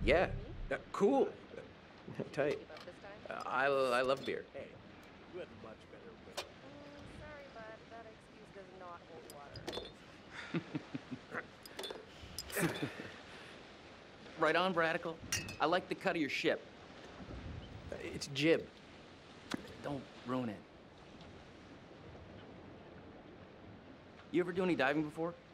Yeah. Cool. Tight. I love beer. Hey, you had much better whip. Sorry, bud. That excuse does not hold water. Right on, Bradical. I like the cut of your ship. It's jib. Don't ruin it. You ever do any diving before?